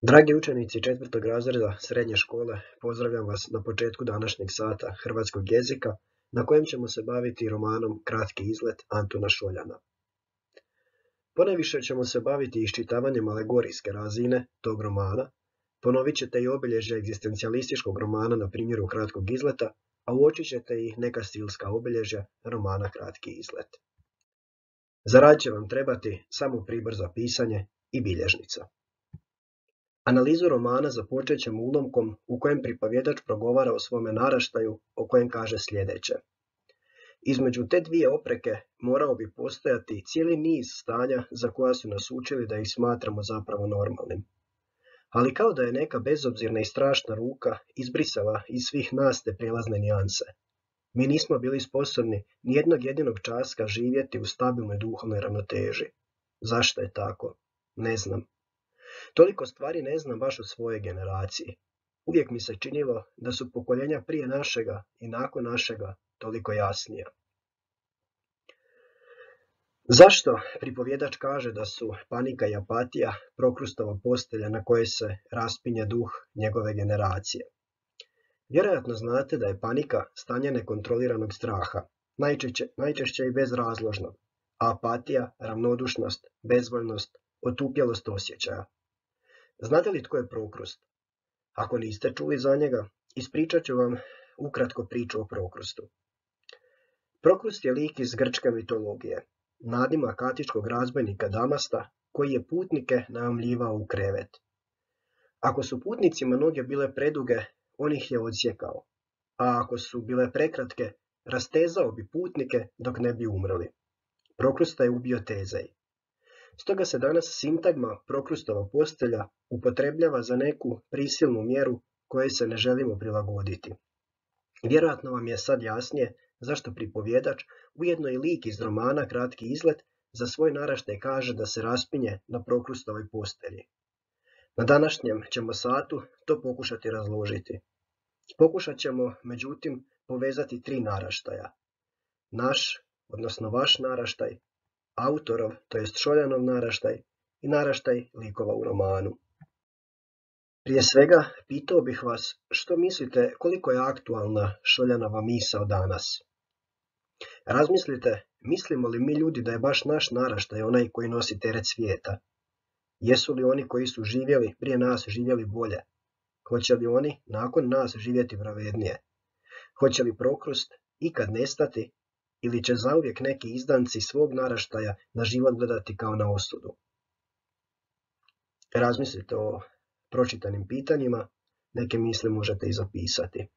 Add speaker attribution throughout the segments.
Speaker 1: Dragi učenici četvrtog razreda srednje škole, pozdravljam vas na početku današnjeg sata hrvatskog jezika, na kojem ćemo se baviti romanom Kratki izlet Antuna Šoljana. Ponajviše ćemo se baviti iščitavanjem alegorijske razine tog romana, ponovit ćete i obilježja egzistencijalističkog romana na primjeru Kratkog izleta, a uočit ćete i neka stilska obilježja romana Kratki izlet. Za rad će vam trebati samo pribor za pisanje i bilježnica. Analizu romana započet ćemo ulomkom u kojem pripovjedač progovara o svome naraštaju, o kojem kaže sljedeće. Između te dvije opreke morao bi postojati cijeli niz stanja za koja su nas učili da ih smatramo zapravo normalnim. Ali kao da je neka bezobzirna i strašna ruka izbrisala iz svih nas te prijelazne nijanse. Mi nismo bili sposobni nijednog jedinog časka živjeti u stabilnoj duhovnoj ravnoteži. Zašto je tako? Ne znam. Toliko stvari ne znam baš u svojoj generaciji. Uvijek mi se činilo da su pokoljenja prije našega i nakon našega toliko jasnija. Zašto pripovjedač kaže da su panika i apatija Prokrustova postelja na kojoj se raspinje duh njegove generacije? Vjerojatno znate da je panika stanje nekontroliranog straha, najčešće i bezrazložnog, a apatija, ravnodušnost, bezvoljnost, otupjelost osjećaja. Znate li tko je Prokrust? Ako niste čuli za njega, ispričat ću vam ukratko priču o Prokrustu. Prokrust je lik iz grčke mitologije, nadimak atičkog razbojnika Damasta, koji je putnike najamljivao u krevet. Ako su putnicima noge bile preduge, on ih je odsjekao, a ako su bile prekratke, rastezao bi putnike dok ne bi umrli. Prokrusta je ubio Tezej. Stoga se danas sintagma Prokrustova postelja upotrebljava za neku prisilnu mjeru kojoj se ne želimo prilagoditi. Vjerojatno vam je sad jasnije zašto pripovjedač, ujedno i lik iz romana Kratki izlet, za svoj naraštaj kaže da se raspinje na Prokrustovoj postelji. Na današnjem ćemo satu to pokušati razložiti. Pokušat ćemo, međutim, povezati tri naraštaja. Naš, odnosno vaš naraštaj, autorov, to jest Šoljanov naraštaj i naraštaj likova u romanu. Prije svega, pitao bih vas što mislite koliko je aktualna Šoljanova misao danas. Razmislite, mislimo li mi ljudi da je baš naš naraštaj onaj koji nosi teret svijeta? Jesu li oni koji su živjeli prije nas živjeli bolje? Hoće li oni nakon nas živjeti pravednije? Hoće li Prokrust ikad nestati ili će zauvijek neki izdanci svog naraštaja na život gledati kao na osudu? Razmislite o pročitanim pitanjima, neke misli možete i zapisati.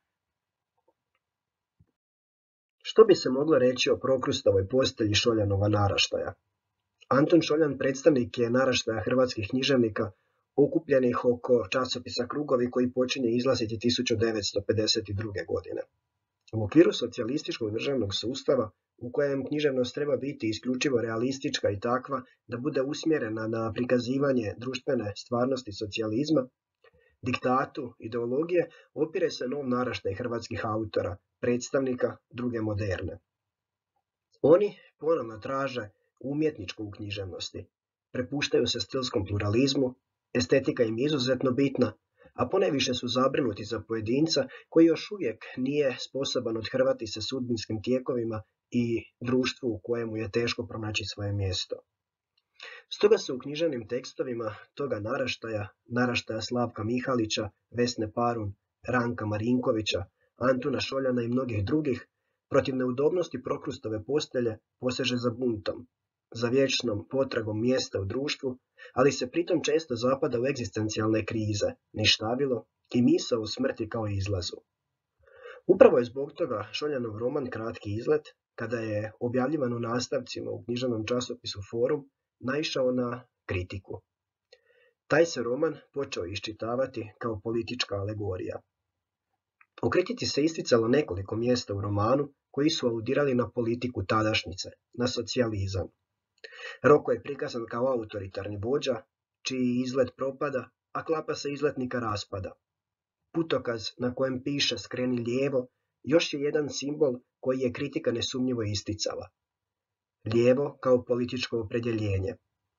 Speaker 1: Što bi se moglo reći o Prokrustovoj postelji Šoljanova naraštaja? Anton Šoljan predstavnik je naraštaja hrvatskih književnika okupljenih oko časopisa Krugovi koji počinje izlaziti 1952. godine. U okviru socijalističkog državnog sustava, u kojem književnost treba biti isključivo realistička i takva da bude usmjerena na prikazivanje društvene stvarnosti socijalizma, diktatu, ideologije, opire se nov naraštaj hrvatskih autora, predstavnika druge moderne. Oni ponovno traže umjetničko u književnosti, prepuštaju se stilskom pluralizmu, estetika im je izuzetno bitna, a ponajviše su zabrinuti za pojedinca koji još uvijek nije sposoban othrvati se sudbinskim tijekovima i društvu u kojemu je teško pronaći svoje mjesto. Stoga se u književnim tekstovima toga naraštaja Slavka Mihalića, Vesne Parun, Ranka Marinkovića, Antuna Šoljana i mnogih drugih, protiv neudobnosti Prokrustove postelje poseže za buntom, za vječnom potragom mjesta u društvu, ali se pritom često zapada u egzistencijalne krize, ništavilo i misao o smrti kao izlazu. Upravo je zbog toga Šoljanov roman Kratki izlet, kada je objavljivan u nastavcima u književnom časopisu Forum, naišao na kritiku. Taj se roman počeo iščitavati kao politička alegorija. U kritici se isticalo nekoliko mjesta u romanu koji su aludirali na politiku tadašnjice, na socijalizam. Roko je prikazan kao autoritarni vođa, čiji izlet propada, a klapa se izletnika raspada. Putokaz na kojem piše skreni lijevo još je jedan simbol koji je kritika nesumnjivo isticala. Lijevo kao političko opredjeljenje.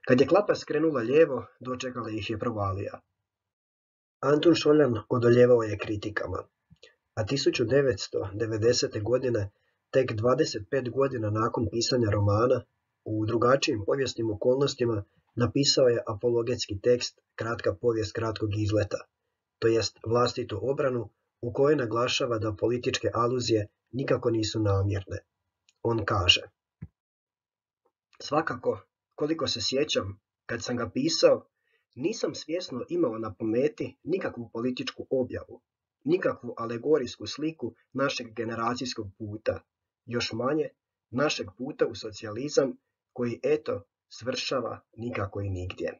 Speaker 1: Kad je klapa skrenula lijevo, dočekala ih je provalija. Antun Šoljan odoljevao je kritikama, a 1990. godine, tek 25 godina nakon pisanja romana, u drugačijim povijesnim okolnostima napisao je apologetski tekst Kratka povijest kratkog izleta, to jest vlastitu obranu u kojoj naglašava da političke aluzije nikako nisu namjerne. On kaže: svakako, koliko se sjećam, kad sam ga pisao, nisam svjesno imao na pameti nikakvu političku objavu, nikakvu alegorijsku sliku našeg generacijskog puta, još manje našeg puta u socijalizam koji, eto, svršava nikako i nigdje.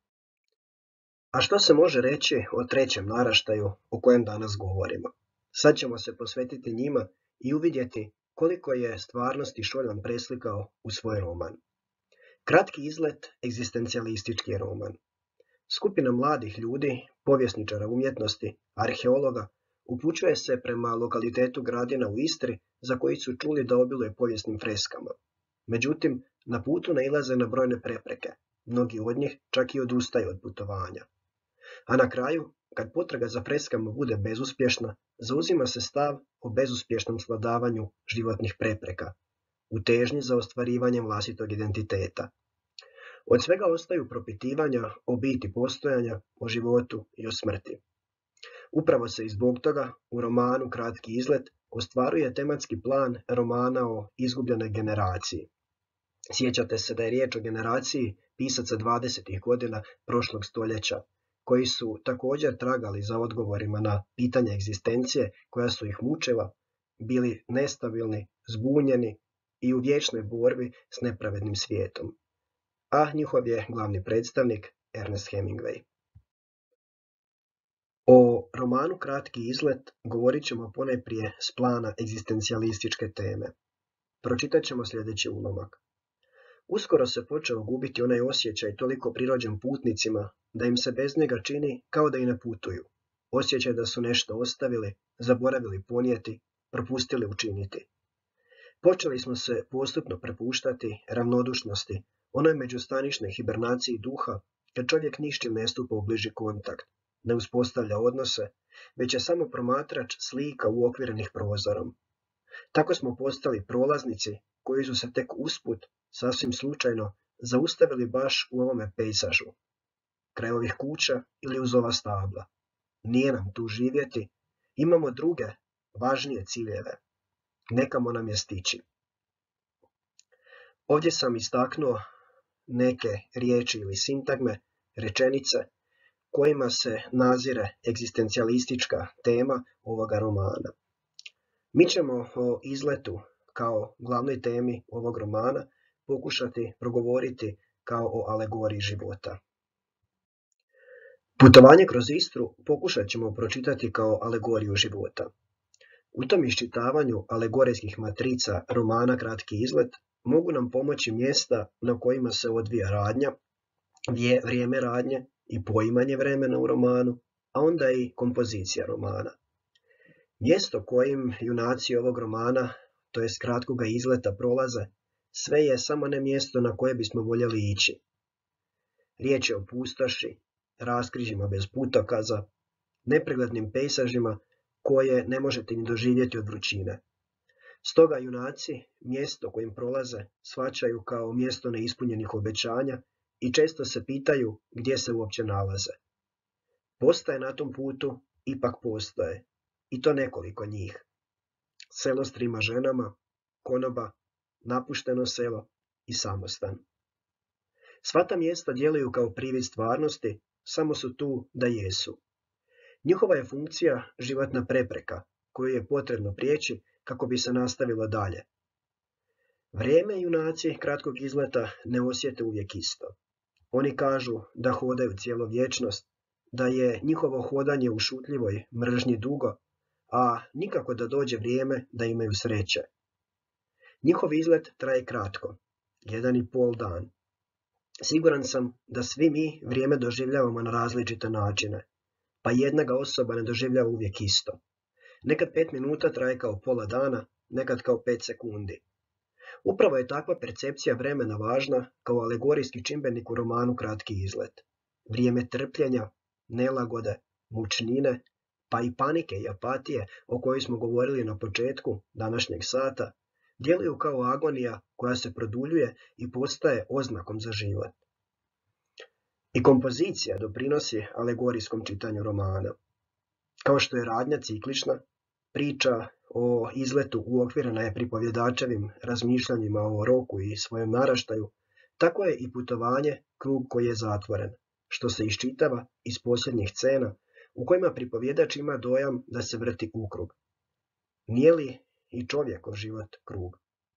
Speaker 1: A što se može reći o trećem naraštaju o kojem danas govorimo? Sad ćemo se posvetiti njima i uvidjeti koliko je stvarnosti Šoljan preslikao u svoj roman. Kratki izlet egzistencijalistički je roman. Skupina mladih ljudi, povjesničara umjetnosti, arheologa, upućuje se prema lokalitetu Gradina u Istri za koji su čuli da obiluje povijesnim freskama. Međutim, na putu nailaze na brojne prepreke, mnogi od njih čak i odustaju od putovanja. A na kraju, kad potraga za freskama bude bezuspješna, zauzima se stav o bezuspješnom svladavanju životnih prepreka, u težnji za ostvarivanjem vlastitog identiteta. Od svega ostaju propitivanja o biti postojanja, o životu i o smrti. Upravo se i zbog toga u romanu Kratki izlet ostvaruje tematski plan romana o izgubljenoj generaciji. Sjećate se da je riječ o generaciji pisaca 20. godina prošlog stoljeća, koji su također tragali za odgovorima na pitanje egzistencije koja su ih mučila, bili nestabilni, zbunjeni i u vječnoj borbi s nepravednim svijetom. A njihov je glavni predstavnik Ernest Hemingway. O romanu Kratki izlet govorit ćemo ponajprije s plana egzistencijalističke teme. Pročitat ćemo sljedeći ulomak. Uskoro se počeo gubiti onaj osjećaj toliko prirođen putnicima da im se bez njega čini kao da i ne putuju. Osjećaj da su nešto ostavili, zaboravili ponijeti, propustili učiniti. Počeli smo se postupno prepuštati ravnodušnosti, onoj međustaničnoj hibernaciji duha, kad čovjek nišćim ne stupa u bliži kontakt, ne uspostavlja odnose, već je samo promatrač slika uokvirenih prozorom. Tako smo postali prolaznici koji su se tek usput, sasvim slučajno, zaustavili baš u ovome pejsažu, kraj ovih kuća ili uz ova stabla. Nije nam tu živjeti, imamo druge, važnije ciljeve. Nekamo nam je stići. Ovdje sam istaknuo neke riječi ili sintagme, rečenice, kojima se nazire egzistencijalistička tema ovoga romana. Mi ćemo o izletu kao glavnoj temi ovog romana pokušati progovoriti kao o alegoriji života. Putovanje kroz Istru pokušat ćemo pročitati kao alegoriju života. U tom iščitavanju alegorijskih matrica romana Kratki izlet mogu nam pomoći mjesta na kojima se odvija radnja, vrijeme radnje i poimanje vremena u romanu, a onda i kompozicija romana. Mjesto kojim junaci ovog romana, to jest Kratkoga izleta, prolaze, sve je samo ne mjesto na koje bismo voljeli ići. Riječ je o pustoši, raskrižjima bez putokaza, nepreglednim pejsažima koje ne možete ni doživjeti od vrućine. Stoga junaci mjesto kojim prolaze shvaćaju kao mjesto neispunjenih obećanja i često se pitaju gdje se uopće nalaze. Postaje na tom putu ipak postoje, i to nekoliko njih. Selo s 3 ženama, konoba, napušteno selo i samostan. Sva ta mjesta djeluju kao privid stvarnosti, samo su tu da jesu. Njihova je funkcija životna prepreka, koju je potrebno prijeći kako bi se nastavilo dalje. Vrijeme junaci Kratkog izleta ne osjete uvijek isto. Oni kažu da hodaju cijelo vječnost, da je njihovo hodanje u šutljivoj mržnji dugo, a nikako da dođe vrijeme da imaju sreće. Njihov izlet traje kratko, 1,5 dan. Siguran sam da svi mi vrijeme doživljavamo na različite načine, pa jedna ga osoba ne doživljava uvijek isto. Nekad 5 minuta traje kao pola dana, nekad kao 5 sekundi. Upravo je takva percepcija vremena važna kao alegorijski čimbenik u romanu Kratki izlet. Vrijeme trpljenja, nelagode, mučnine, pa i panike i apatije o kojoj smo govorili na početku današnjeg sata, djeluju kao agonija koja se produljuje i postaje oznakom za život. I kompozicija doprinosi alegorijskom čitanju romana. Kao što je radnja ciklična, priča o izletu uokvirena je pripovjedačevim razmišljanjima o Roku i svojem naraštaju, tako je i putovanje krug koji je zatvoren, što se iščitava iz posljednjih scena u kojima pripovjedač ima dojam da se vrti ukrug. Nije li i čovjekov život krug?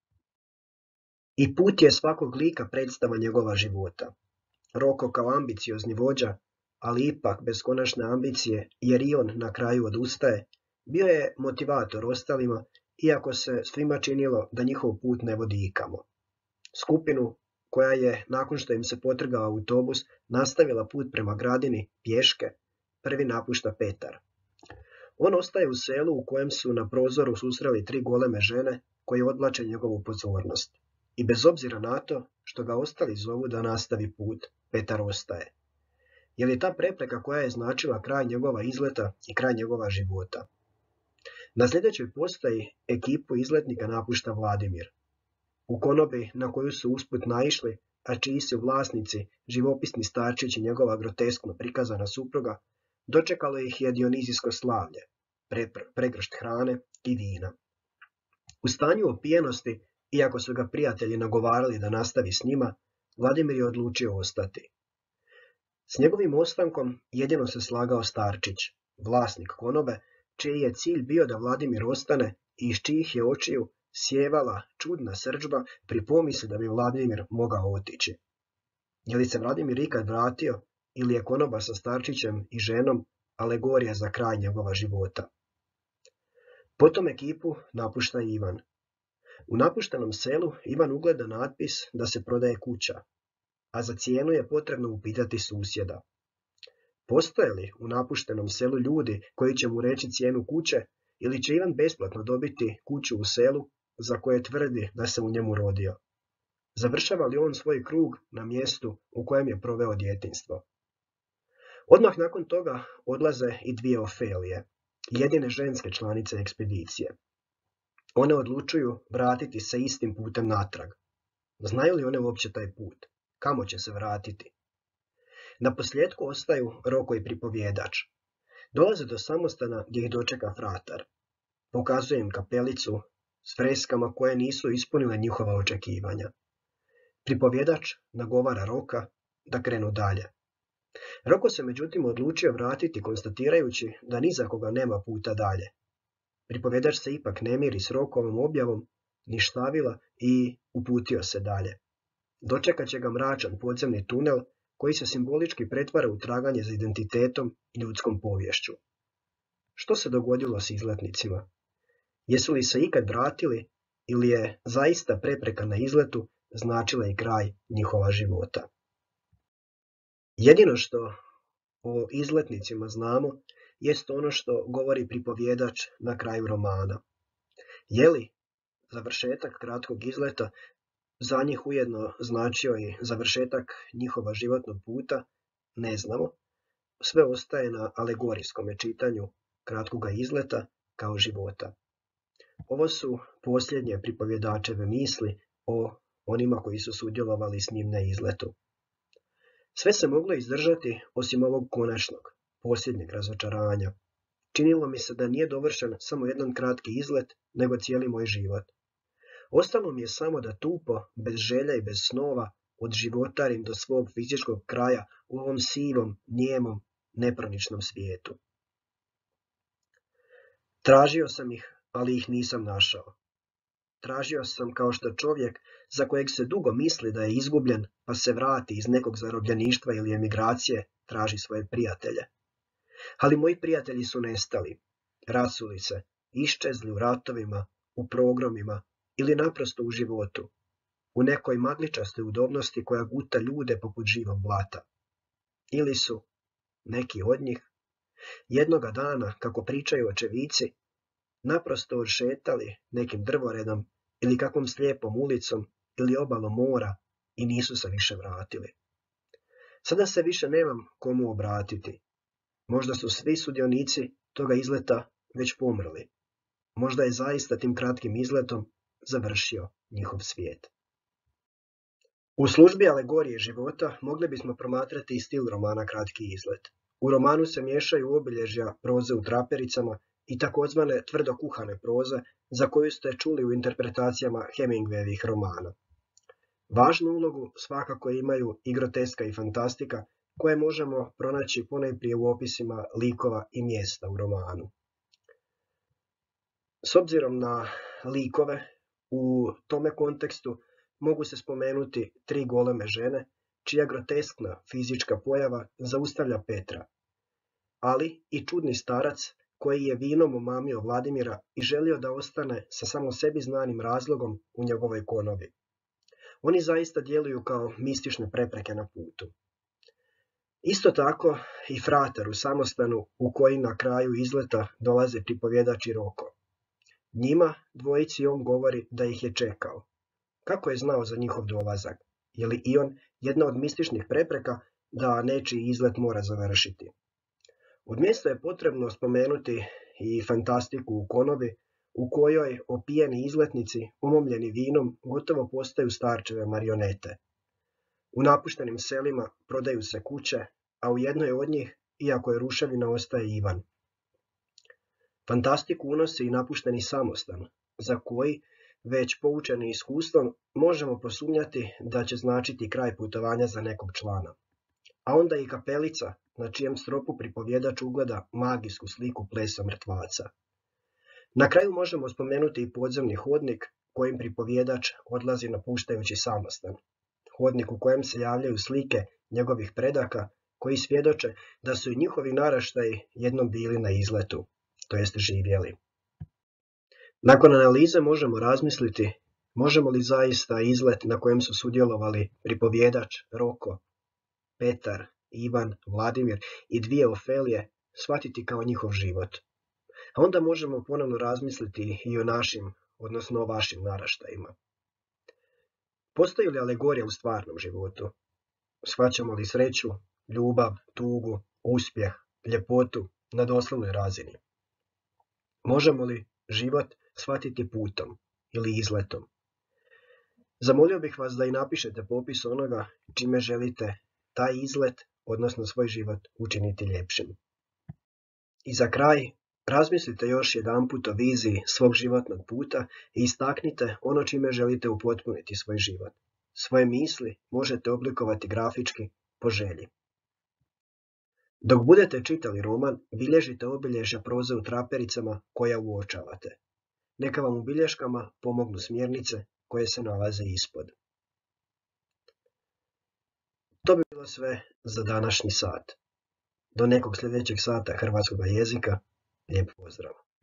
Speaker 1: I put je svakog lika predstava njegova života. Roko kao ambiciozni vođa, ali ipak bez konačne ambicije, jer i on na kraju odustaje, bio je motivator ostalima, iako se svima činilo da njihov put ne vodi ikamo. Skupinu koja je, nakon što im se potrgao autobus, nastavila put prema gradini pješke, prvi napušta Petar. On ostaje u selu u kojem su na prozoru susreli 3 goleme žene koje odvlače njegovu pozornost. I bez obzira na to što ga ostali zovu da nastavi put, Petar ostaje. Je li ta prepreka koja je značila kraj njegova izleta i kraj njegova života? Na sljedećoj postaji ekipu izletnika napušta Vladimir. U konobi na koju su usput naišli, a čiji su vlasnici živopisni starčić i njegova groteskno prikazana supruga, dočekalo ih je dionizijsko slavlje, pregršt hrane i vina. U stanju opijenosti, iako su ga prijatelji nagovarali da nastavi s njima, Vladimir je odlučio ostati. S njegovim ostankom jedino se slagao starčić, vlasnik konobe, čiji je cilj bio da Vladimir ostane i iz čijih je očiju sjevala čudna srdžba pri pomisli da bi Vladimir mogao otići. Je li se Vladimir ikad vratio ili je konoba sa starčićem i ženom alegorija za kraj njegova života? Potom ekipu napušta Ivan. U napuštenom selu Ivan ugleda natpis da se prodaje kuća, a za cijenu je potrebno upitati susjeda. Postoje li u napuštenom selu ljudi koji će mu reći cijenu kuće ili će Ivan besplatno dobiti kuću u selu za koje tvrdi da se u njemu rodio? Završava li on svoj krug na mjestu u kojem je proveo djetinjstvo? Odmah nakon toga odlaze i 2 Ofelije, jedine ženske članice ekspedicije. One odlučuju vratiti se istim putem natrag. Znaju li one uopće taj put? Kamo će se vratiti? Na posljedku ostaju Roko i pripovjedač. Dolaze do samostana gdje ih dočeka fratar. Pokazuje im kapelicu s freskama koje nisu ispunile njihova očekivanja. Pripovjedač nagovara Roka da krenu dalje. Roko se međutim odlučio vratiti konstatirajući da ni za koga nema puta dalje. Pripovjedač se ipak ne miri s Rokovom objavom, ništavila i uputio se dalje. Dočekat će ga mračan podzemni tunel koji se simbolički pretvara u traganje za identitetom i ljudskom poviješću. Što se dogodilo s izletnicima? Jesu li se ikad vratili ili je zaista prepreka na izletu značila i kraj njihova života? Jedino što o izletnicima znamo jest ono što govori pripovjedač na kraju romana. Je li završetak kratkog izleta za njih ujedno značio i završetak njihova životnog puta? Ne znamo. Sve ostaje na alegorijskom čitanju kratkoga izleta kao života. Ovo su posljednje pripovjedačeve misli o onima koji su sudjelovali s njim na izletu. Sve se moglo izdržati osim ovog konačnog, posljednjeg razočaranja. Činilo mi se da nije dovršen samo jedan kratki izlet, nego cijeli moj život. Ostalo mi je samo da tupo, bez želja i bez snova, odživotarim do svog fizičkog kraja u ovom sivom, nijemom, neproničnom svijetu. Tražio sam ih, ali ih nisam našao. Tražio sam kao što čovjek za kojeg se dugo misli da je izgubljen, pa se vrati iz nekog zarobljeništva ili emigracije, traži svoje prijatelje. Ali moji prijatelji su nestali, rasuli se, iščezli u ratovima, u pogromima ili naprosto u životu, u nekoj magličastoj udobnosti koja guta ljude poput živog blata. Ili su, neki od njih, jednoga dana, kako pričaju očevici, naprosto odšetali nekim drvoredom ili kakvom slijepom ulicom ili obalom mora i nisu se više vratili. Sada se više nemam komu obratiti. Možda su svi sudionici toga izleta već pomrli. Možda je zaista tim kratkim izletom završio njihov svijet. U službi alegorije života mogli bismo promatrati i stil romana Kratki izlet. U romanu se miješaju obilježja proze u trapericama i takozvane tvrdo kuhane proze za koju ste čuli u interpretacijama Hemingwayevih romana. Važnu ulogu svakako imaju i groteska i fantastika koje možemo pronaći ponajprije u opisima likova i mjesta u romanu. S obzirom na likove, u tome kontekstu mogu se spomenuti 3 goleme žene, čija groteskna fizička pojava zaustavlja Petra, ali i čudni starac koji je vinom omamio Vladimira i želio da ostane sa samo sebi znanim razlogom u njegovoj konobi. Oni zaista djeluju kao mistične prepreke na putu. Isto tako i fratar u samostanu u koji na kraju izleta dolaze pripovjedač i Roko. Njima dvojici on govori da ih je čekao. Kako je znao za njihov dolazak? Je li i on jedna od mističnih prepreka da nečiji izlet mora završiti? Od mjesta je potrebno spomenuti i fantastiku u konobi, u kojoj opijeni izletnici, umomljeni vinom, gotovo postaju starčeve marionete. U napuštenim selima prodaju se kuće, a u jednoj od njih, iako je ruševina, ostaje Ivan. Fantastiku unosi i napušteni samostan, za koji, već poučeni iskustvom, možemo posumnjati da će značiti kraj putovanja za nekog člana. A onda i kapelica, na čijem stropu pripovjedač ugleda magijsku sliku plesa mrtvaca. Na kraju možemo spomenuti i podzemni hodnik kojim pripovjedač odlazi napuštajući samostan. Hodnik u kojem se javljaju slike njegovih predaka koji svjedoče da su i njihovi naraštaji jednom bili na izletu, to jest živjeli. Nakon analize možemo razmisliti možemo li zaista izlet na kojem su sudjelovali pripovjedač, Roko, Petar, Ivan, Vladimir i 2 Ofelije shvatiti kao njihov život. A onda možemo ponovno razmisliti i o našim, odnosno o vašim naraštajima. Postoji li alegorija u stvarnom životu? Shvaćamo li sreću, ljubav, tugu, uspjeh, ljepotu na doslovnoj razini? Možemo li život shvatiti putom ili izletom? Zamolio bih vas da i napišete popis onoga čime želite taj izlet, odnosno svoj život, učiniti ljepšim. I za kraj, razmislite još jedanput o viziji svog životnog puta i istaknite ono čime želite upotpuniti svoj život. Svoje misli možete oblikovati grafički po želji. Dok budete čitali roman, bilježite obilježja proze u trapericama koja uočavate. Neka vam u bilješkama pomognu smjernice koje se nalaze ispod. To bi bilo sve za današnji sat. Do nekog sljedećeg sata hrvatskog jezika. Lijep pozdrav!